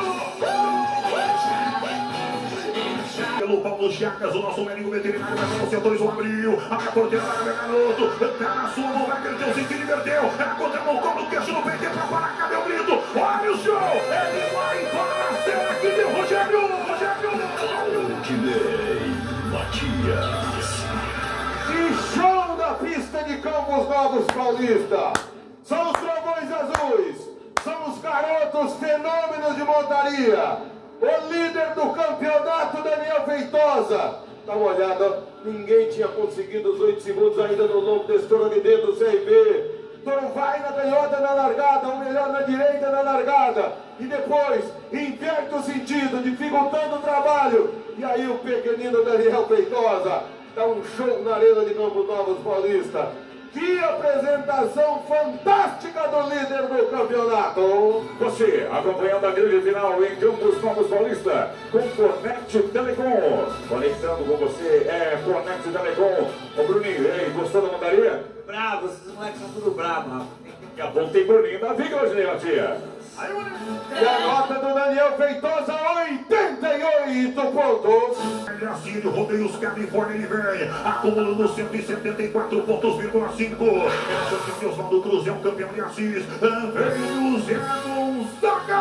S2: Pelo Paulo Chagas, o nosso médico veterinário vai para os setores do abril. Abre a porteira para o garoto. Tá na sua mão, vai aquele se inverteu. É a contramão, cobra o queixo no peito é para parar. Cadê o grito? Olha o show! Ele vai para a cena que deu Rogério! Rogério!
S6: Claudinei Matias.
S3: E show da pista de Campos Novos Paulista. São os trovões azuis. São os garotos fenômenos de montaria. O líder do campeonato, Daniel Feitosa. Dá uma olhada, ninguém tinha conseguido os oito segundos ainda no longo desse touro ali dentro do C I B. O touro vai na canhota na largada, ou melhor na direita na largada. E depois inverte o sentido, dificultando o trabalho. E aí o pequenino Daniel Feitosa dá um show na arena de Campos Novos Paulista. Que apresentação fantástica do líder do campeonato.
S2: Você acompanhando a grande final em Campos Novos Paulista com Conect Telecom. Conectando com você é Conect Telecom. Ô Bruninho, e aí, gostou da montaria?
S1: Bravo, esses moleques são tudo bravo, rapaz.
S2: Daqui a pouco tem Bruninho da Viga hoje, né, Matia?
S3: E a nota do Daniel Feitosa, oitenta e oito pontos.
S2: Assírio, Rodeios Califórnia, ele vem acumulando cento e setenta e quatro pontos, vírgula cinco. É o Oswaldo Cruz, é o campeão de Assis. Vem o Zé Gonzaga.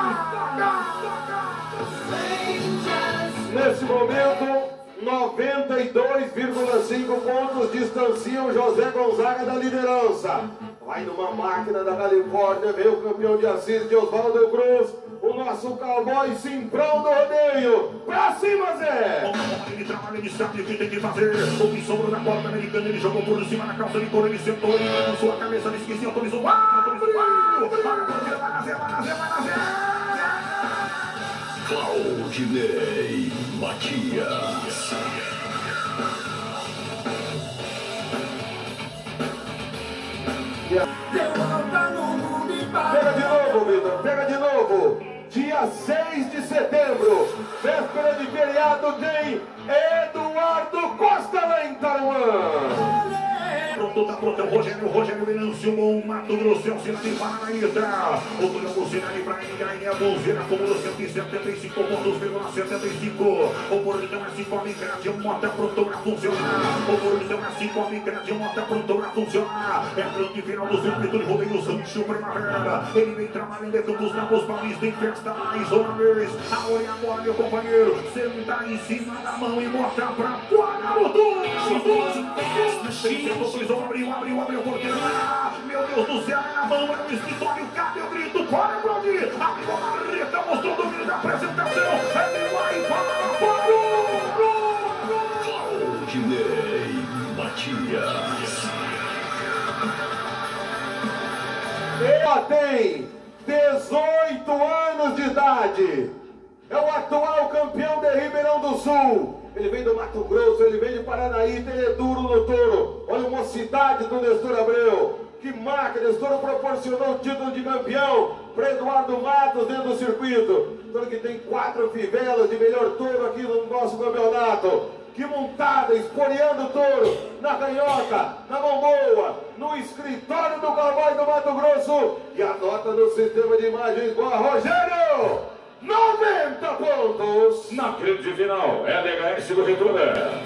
S3: Nesse momento, noventa e dois vírgula cinco pontos distanciam José Gonzaga da liderança. Vai numa máquina da Califórnia, vem o campeão de Assis, de Oswaldo Cruz, o nosso cowboy Simprão do rodeio. Pra cima, Zé!
S2: Ele trabalha, ele sabe o que tem que fazer. O que sobrou da porta americana, ele jogou por cima na calça de couro, ele sentou, ele lançou a cabeça, ele esqueceu, autorizou, autorizou, autorizou, vai nascer, vai nascer, vai nascer.
S6: Claudinei Matias.
S3: Pega de novo, Vitor, pega de novo. Dia seis de setembro, véspera de feriado, tem Eduardo Costa lá em Taruã.
S2: Pronto, tá pronto, é o Rogério, o Rogério Venâncio, bom Mato Grosso, é o Sinal de Paranaíta. O Tulhão do Sinal de Praia, aí é a Bonzeira, acumulou cento e setenta e cinco pontos, vírgula setenta e cinco. O Portão é cinco, a Micrade, o Mota pronto pra funcionar. O Portão é cinco, a Micrade, o Mota pronto pra funcionar. É grande final do circuito de rodeio Sancho Primavera. Ele vem trabalhando em Campos Novos Paulista em festa mais uma vez. Aonde agora, meu companheiro, senta em cima da mão e bota pra fora o túnel. Abriu, abriu, abriu, porque meu Deus do céu, é a mão, é o escritório, cadê o grito? Bora, Brody! Abriu a marreta, mostrou o domínio da apresentação, ele vai para fora!
S6: Claudinei Matias.
S3: Ela tem dezoito anos de idade. É o atual campeão de Ribeirão do Sul. Ele vem do Mato Grosso, ele vem de Paranaíta, ele é duro no touro. Olha a mocidade do Nestor Abreu. Que marca, Nestor proporcionou o título de campeão para Eduardo Matos dentro do circuito. Touro que tem quatro fivelas de melhor touro aqui no nosso campeonato. Que montada, esporeando o touro na canhota, na mão boa, no escritório do cowboy do Mato Grosso. E anota no sistema de imagens boa, Rogério! noventa pontos!
S2: Na grande final, L H S do Retorno.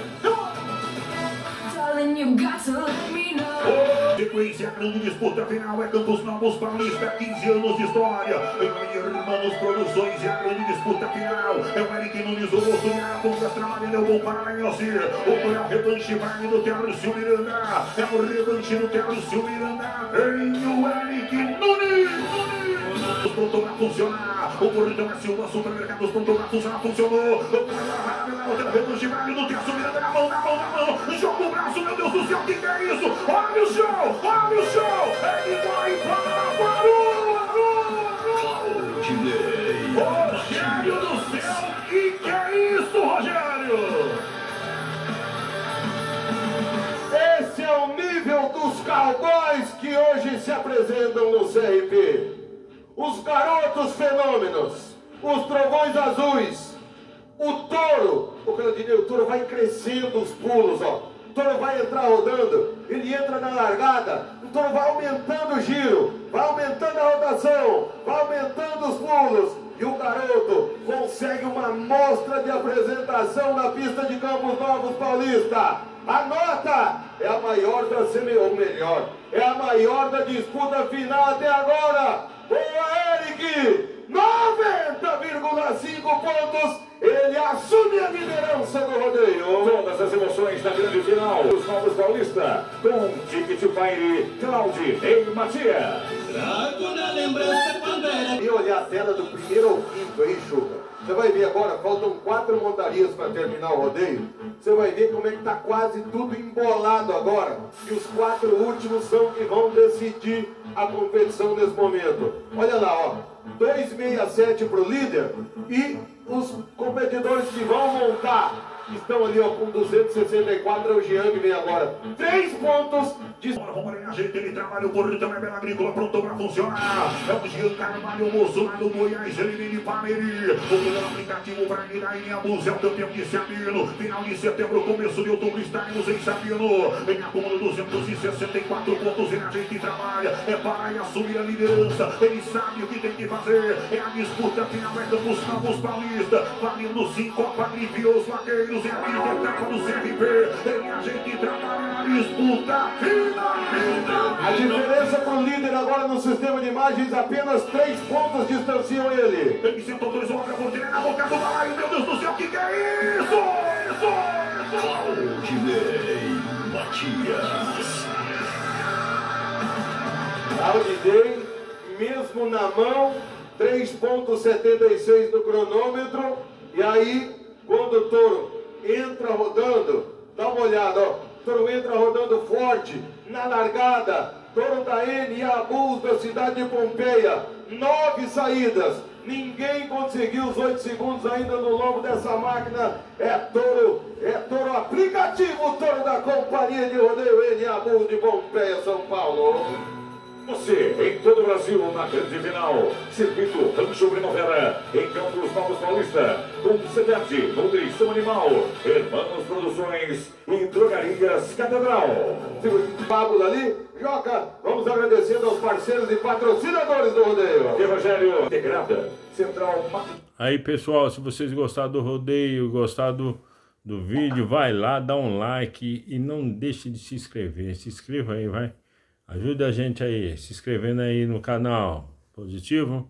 S2: Sequência, grande disputa final é Campos Novos Paulista, quinze anos de história. Irmãos Produções, é a grande disputa final. É o Eric Nunes, o rosto de Arapongas, trabalhando, é o bom Paranaense. O é o revanche, vai do Tércio Miranda. É o revanche do Tércio Miranda. Vem o Eric Nunes. Pronto pra funcionar. O Portão é Silva, Supermercados, pronto pra funcionar, funcionou. O revanche, vai do Tércio Miranda, na mão, na mão, na mão. Joga o braço, meu Deus do céu, o que é isso? Olha o show, olha o show. Ele vai para o Rogério do céu, que que é isso?
S3: os garotos fenômenos, os trovões azuis, o touro, o Claudinei, o touro vai crescendo os pulos, ó. O touro vai entrar rodando, ele entra na largada, o touro vai aumentando o giro, vai aumentando a rotação, vai aumentando os pulos, e o garoto consegue uma mostra de apresentação na pista de Campos Novos Paulista. A nota é a maior da semi, ou melhor, é a maior da disputa final até agora. Boa, Eric! noventa vírgula cinco pontos. Ele assume a liderança do rodeio.
S2: Todas as emoções da grande final dos Novos Paulista, com Ticket Fire, Claudinei Matias.
S5: Trago na lembrança quando era.
S3: E olhar a tela do primeiro ao quinto aí, Chuca. Você vai ver agora, faltam quatro montarias para terminar o rodeio. Você vai ver como é que tá quase tudo embolado agora. E os quatro últimos são que vão decidir a competição nesse momento. Olha lá, ó. dois sessenta e sete para o líder e os competidores que vão montar estão ali, ó, com duzentos e sessenta e quatro, é o Jean que vem agora. Três pontos de...
S2: Vamos a gente, ele trabalha o portão, é Bela Agrícola, pronto para funcionar. É o Jean Carvalho, o moço lá do Goiás, ele de Pameri. O primeiro aplicativo para ir aí em Abus, é o campeão de Sabino. Final de setembro, começo de outubro, estaremos em Sabino. Em acúmulo duzentos e sessenta e quatro pontos, ele a gente trabalha. É para ir assumir a liderança, ele sabe o que tem que fazer. É a disputa final, é Campos Novos Paulista. Valendo cinco, Copa Grife, os vaqueiros. É a quinta etapa do C R P. Ele a gente trabalha na disputa final.
S3: A diferença para o líder agora no sistema de imagens, apenas três pontos distanciam ele.
S2: Ele sentou dois, olha a porteira na boca do balaio. Meu Deus do céu, o que, que é isso? Isso, isso.
S6: Claudinei Matias.
S3: Claudinei, mesmo na mão, três ponto setenta e seis no cronômetro. E aí, quando o touro entra rodando, dá uma olhada, ó. O touro entra rodando forte na largada. Touro da N e Abus da cidade de Pompeia. Nove saídas. Ninguém conseguiu os oito segundos ainda no longo dessa máquina. É touro, é touro aplicativo, o touro da companhia de rodeio N e Abus de Pompeia, São Paulo.
S2: Você, em todo o Brasil, na grande final, Circuito Rancho Primavera, em Campos Novos Paulista, com C D F, Nutrição Animal, Hermanos Produções e Drogarias Catedral.
S3: Pablo ali, Joca, vamos agradecendo aos parceiros e patrocinadores do rodeio.
S2: Evangelho Integrada, Central...
S4: Aí, pessoal, se vocês gostaram do rodeio, gostaram do, do vídeo, vai lá, dá um like e não deixe de se inscrever. Se inscreva aí, vai. Ajuda a gente aí, se inscrevendo aí no canal. Positivo?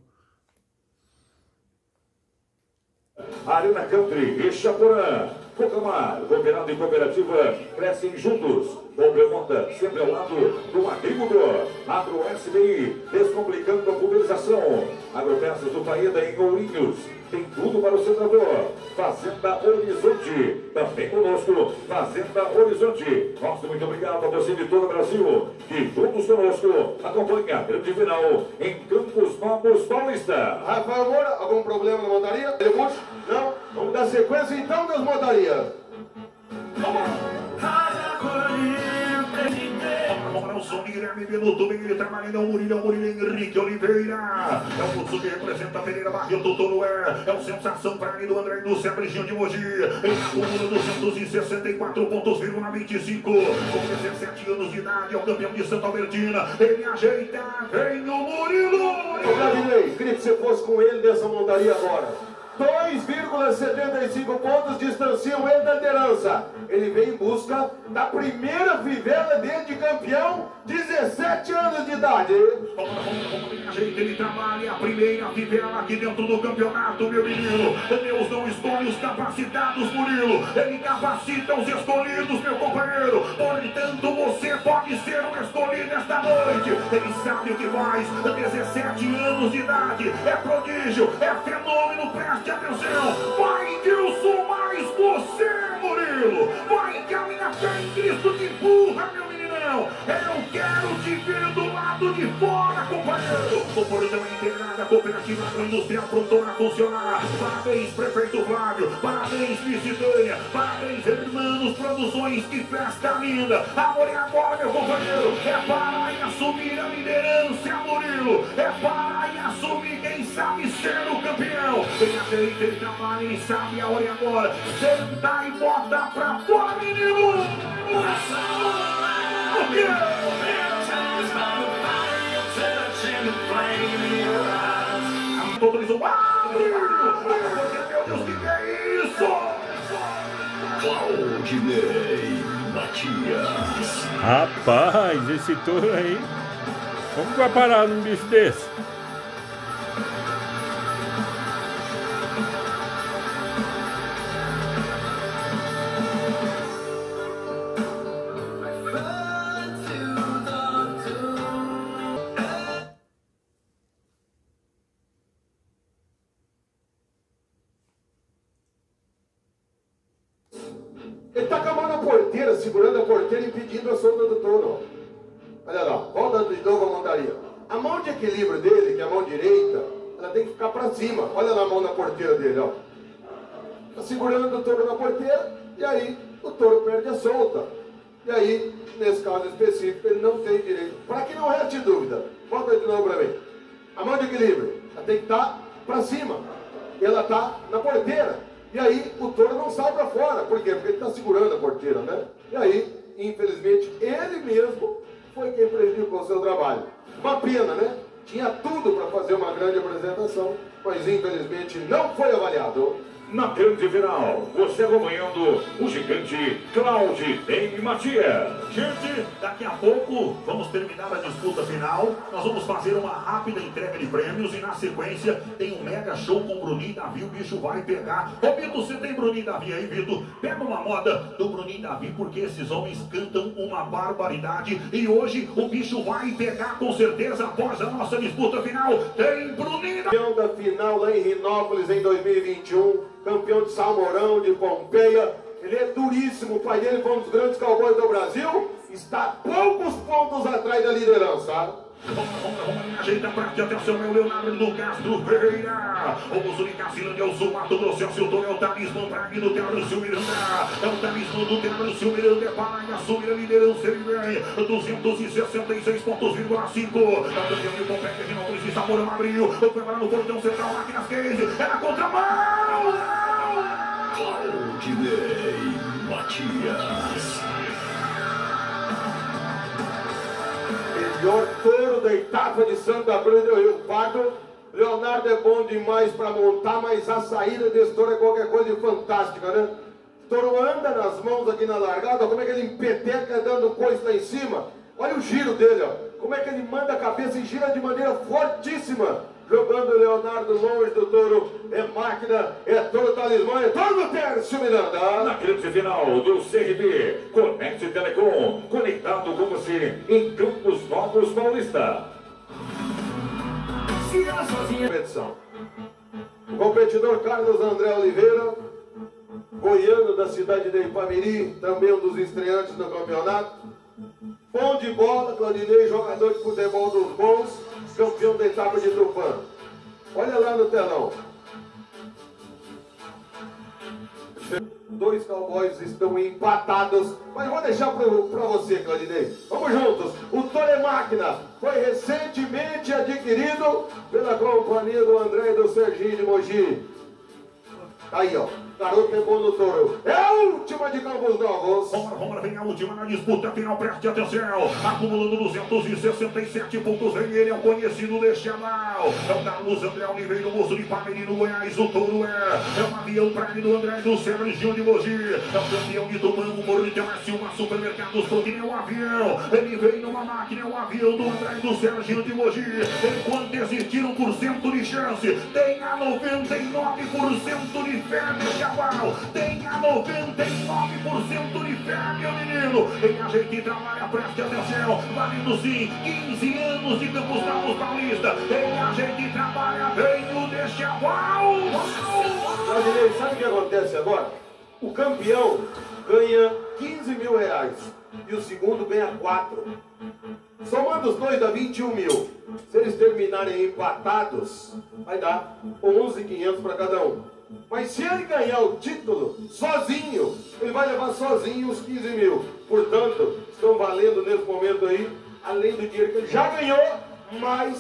S2: Arena Country e Chaporã. Cocamar, cooperado e cooperativa crescem juntos. Complementa sempre ao lado do agricultor. Agro S B I, descomplicando a pulverização. Agropeças do Faída em Ourinhos. Tem tudo para o seu trator. Fazenda Horizonte. Também conosco, Fazenda Horizonte. Nosso muito obrigado a você de todo o Brasil. E juntos conosco, acompanha a grande final em Campos Novos Paulista.
S3: Rafael Moura, algum problema na montaria? Elemucho? Não? Vamos dar sequência então das montarias.
S2: Vamos! O som de Guilherme Beluto, vem ele trabalhando, é o Murilo, é o Murilo Henrique Oliveira. É o Lutzo que representa a Pereira Barreto, Toroé. É o Sensação para ali do André Indústria, Brejinho de Mogi. Em acúmulo duzentos e sessenta e quatro pontos, vírgula vinte e cinco. Com dezessete anos de idade, é o campeão de Santa Albertina. Ele ajeita, vem o Murilo.
S3: Ô, Claudinei, queria que você fosse com ele nessa montaria agora. dois vírgula setenta e cinco pontos distanciam ele da liderança. Ele vem em busca da primeira fivela dele de campeão, dezessete anos de idade.
S2: Ele trabalha a primeira fivela aqui dentro do campeonato, meu menino. Deus não escolhe os capacitados, Murilo. Ele capacita os escolhidos, meu companheiro. Portanto, você pode ser um escolhido esta noite. Ele sabe o que faz. dezessete anos de idade. É prodígio, é fenômeno, preste atenção. Vai que eu sou mais você, Murilo. Vai que a minha fé em Cristo te empurra, meu meninão. Eu quero te ver do lado de fora, companheiro. O portão integrado, a cooperativa agroindustrial pronto a funcionar. Parabéns, prefeito Flávio. Parabéns, vice-tânia. Parabéns, Hermanos Produções. Que festa linda. Amor e agora, meu companheiro. É para assumir a liderança, Murilo. É para assumir
S1: Tem a direita, ele trabalha e sabe a hora e agora. Senta e bota pra fora, menino! O quê? Todo eles vão. Meu Deus, que é isso?
S6: Claudinei Matias.
S4: Rapaz, esse touro aí, como que vai parar num bicho desse?
S3: Ele tá com a mão na porteira, segurando a porteira e impedindo a solta do touro. Olha lá, volta de novo a montaria. A mão de equilíbrio dele, que é a mão direita, ela tem que ficar para cima. Olha lá a mão na porteira dele, ó. Tá segurando o touro na porteira e aí o touro perde a solta. E aí, nesse caso específico, ele não tem direito. Para que não reste dúvida, volta de novo para mim. A mão de equilíbrio, ela tem que estar para cima. Ela tá na porteira. E aí o touro não sai para fora. Por quê? Porque ele está segurando a porteira, né? E aí, infelizmente, ele mesmo foi quem prejudicou o seu trabalho. Uma pena, né? Tinha tudo para fazer uma grande apresentação, mas infelizmente não foi avaliado.
S2: Na grande final, você acompanhando o gigante Claudinei Matias.
S1: Gente, daqui a pouco vamos terminar a disputa final. Nós vamos fazer uma rápida entrega de prêmios e na sequência tem um mega show com Bruninho e Davi. O bicho vai pegar. Ô Vitor, você tem Bruninho e Davi aí, Vitor? Pega uma moda do Bruninho e Davi, porque esses homens cantam uma barbaridade. E hoje o bicho vai pegar com certeza após a nossa disputa final. Tem Bruninho e Davi.
S3: Campeão da final lá em Rinópolis em dois mil e vinte e um. Campeão de Salmourão, de Pompeia. Ele é duríssimo, o pai dele foi um dos grandes cowboys do Brasil. Está poucos pontos atrás da liderança.
S1: Vamos, vamos, vamos, ajeita a parte, atenção, meu Leonardo do Castro Ferreira. O Musso de Cacilândia, o Sul, Mato Grosso, o Silton, é o talismã pra mim do Terâncio Miranda. É o talismã do Terâncio Miranda, é para e assumir a liderança, ele vem. duzentos e sessenta e seis pontos, vírgula cinco. É o campeão de Pompeia, de Rinópolis e Salmourão, abriu. Foi para no portão central, máquinas quinze. É na contramão.
S6: Claudinei Matias.
S3: Melhor touro da etapa de Santa Cruz do Rio Pardo. Leonardo é bom demais para montar, mas a saída desse touro é qualquer coisa de fantástica, né? O touro anda nas mãos aqui na largada, como é que ele empeteca dando coisa lá em cima. Olha o giro dele, ó. Como é que ele manda a cabeça e gira de maneira fortíssima. Jogando o Leonardo longe do touro. É máquina, é touro talismã, é touro do Tércio Miranda.
S2: Na grande final do C R B, Conecte Telecom, conectado com você em Campos Novos, Paulista.
S3: Competição. O competidor Carlos André Oliveira, goiano da cidade de Ipameri, também um dos estreantes do campeonato. Bom de bola, Claudinei, jogador de futebol dos bons, campeão da etapa de Tupã. Olha lá no telão. Dois cowboys estão empatados, mas vou deixar para você, Claudinei. Vamos juntos. O touro é máquina. Foi recentemente adquirido pela companhia do André e do Serginho de Mogi. Aí, ó. Garoto é bom no touro. É a última de Campos Novos.
S1: Vamos, vamos, vem a última na disputa final. Preste atenção. Acumulando duzentos e sessenta e sete pontos. Vem ele, é o conhecido de Chamal. É o Carlos André Oliveira, o moço de Pameri no Goiás. O touro é. É um avião pra ele do André do Serginho de Mogi. É o campeão de Tumango, Moro de Silva, Supermercados, Proteína. É o avião. Ele vem numa máquina. É o avião do André do Serginho de Mogi. Enquanto existir um por cento de chance, tem a noventa e nove por cento de fé de Chamal. Tem a noventa e nove por cento de fé, meu menino. Em ajeite e trabalha, preste atenção. Valendo sim, quinze anos de Campos Novos, Paulista. Em ajeite e trabalha, vem o de Chaval.
S3: Claudinei, sabe o que acontece agora? O campeão ganha quinze mil reais e o segundo ganha quatro. Somando os dois dá vinte e um mil. Se eles terminarem empatados, vai dar onze mil e quinhentos para cada um. Mas se ele ganhar o título sozinho, ele vai levar sozinho os quinze mil. Portanto, estão valendo nesse momento aí, além do dinheiro que ele já ganhou, mais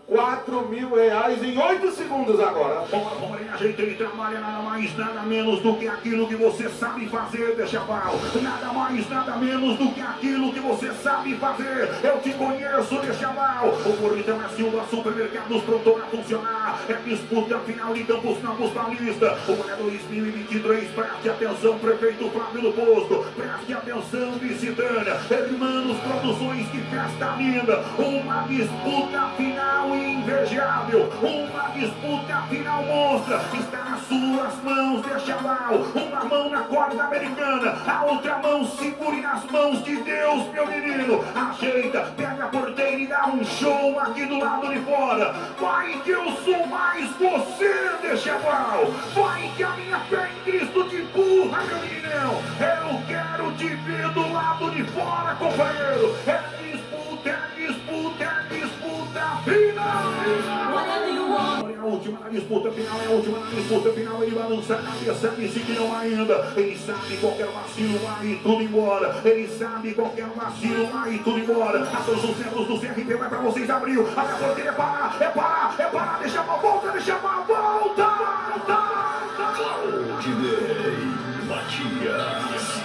S3: quatro mil reais em oito segundos agora.
S6: Bora, bora, e a gente ele trabalha nada mais, nada menos do que aquilo que você sabe fazer, Dechaval. Nada mais, nada menos do que aquilo que você sabe fazer. Eu te conheço, Dechaval. O Corritão é Silva, supermercados pronto a funcionar. É disputa final de Campos Novos Paulista. O ano dois mil e vinte e três, preste atenção, prefeito Flávio do Posto. Preste atenção, Visitânia. Hermanos Produções, que festa linda. Uma disputa final invejável, uma disputa final monstra, está nas suas mãos, Dechaval. Uma mão na corda americana, a outra mão segure nas mãos de Deus, meu menino. Ajeita, pega a porteira e dá um show aqui do lado de fora. Vai que eu sou mais você, Dechaval. Vai que a minha fé em Cristo te empurra, meu meninão. Eu quero te ver do lado de fora, companheiro. É disputa, é disputa, é disputa final. É a última na disputa final, é a última na disputa final. Ele balança a cabeça, disse que não ainda. Ele sabe qualquer vacilo, vai tudo embora. Ele sabe qualquer vacilo, vai tudo embora. A todos os centros do C R P vai pra vocês, abriu. A minha porteira é parar, é parar, é parar. Deixa a volta, deixa a volta, volta. Claudinei Matias.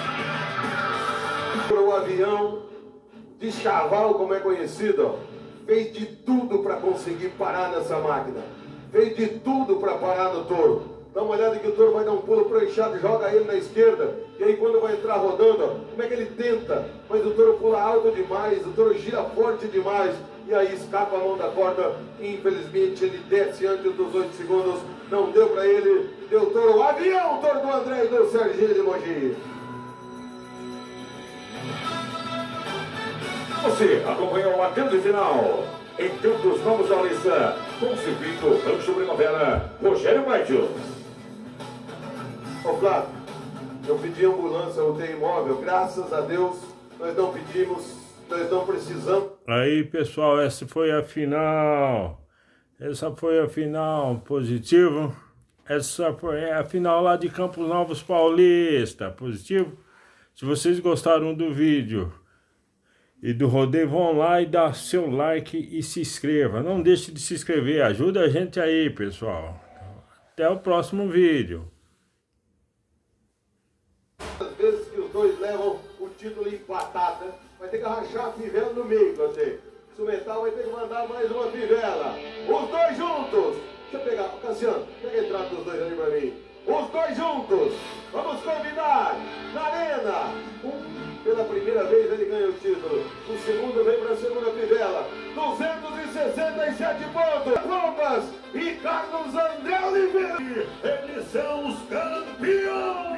S3: O avião de Chaval, como é conhecido, fez de tudo para conseguir parar nessa máquina. Fez de tudo para parar no touro. Dá uma olhada que o touro vai dar um pulo pranchado, joga ele na esquerda. E aí quando vai entrar rodando, ó, como é que ele tenta? Mas o touro pula alto demais, o touro gira forte demais. E aí escapa a mão da corda. Infelizmente ele desce antes dos oito segundos. Não deu para ele. Deu o touro. O avião, o touro do André e do Serginho de Mogi.
S2: Você acompanhou a grande final em Campos Novos Paulista, com o circuito Rancho Primavera, Rogério Baggio.
S3: Ô Flávio, eu pedi ambulância, eu tenho imóvel, graças a Deus, nós não pedimos, nós não precisamos.
S4: Aí, pessoal, essa foi a final. Essa foi a final, positivo. Essa foi a final lá de Campos Novos Paulista, positivo. Se vocês gostaram do vídeo e do rodeio, vão lá e dá seu like e se inscreva. Não deixe de se inscrever, ajuda a gente aí, pessoal. Até o próximo vídeo.
S3: Às vezes que os dois levam o título empatado, né? Vai ter que arranchar a fivela no meio, você. O Sumental vai ter que mandar mais uma fivela. Os dois juntos. Deixa eu pegar, Cassiano, pega a entrada dos dois ali pra mim. Os dois juntos. Vamos combinar na arena. Um, pela primeira vez ele ganha o título. O segundo vem para a segunda fivela. duzentos e sessenta e sete pontos. Bombas e Carlos André Oliveira.
S6: Eles são os campeões.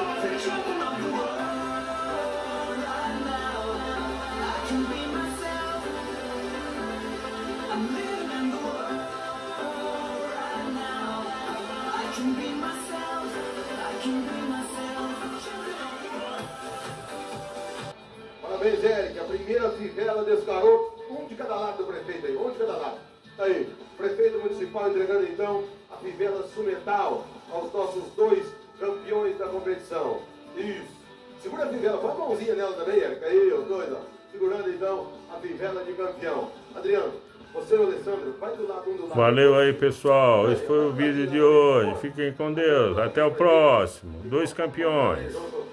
S3: Parabéns, Eric. A primeira fivela desse garoto. Um de cada lado do prefeito aí. Um de cada lado. Aí, prefeito municipal entregando então a fivela Sumental aos nossos dois campeões da competição. Isso. Segura a fivela. Põe a mãozinha nela também, Eric. Aí, os dois, ó. Segurando então a fivela de campeão. Adriano, você e o Alessandro, vai do lado um do lado.
S4: Valeu aí, pessoal. Esse foi o vídeo de hoje. Fiquem com Deus. Até o próximo. Dois campeões.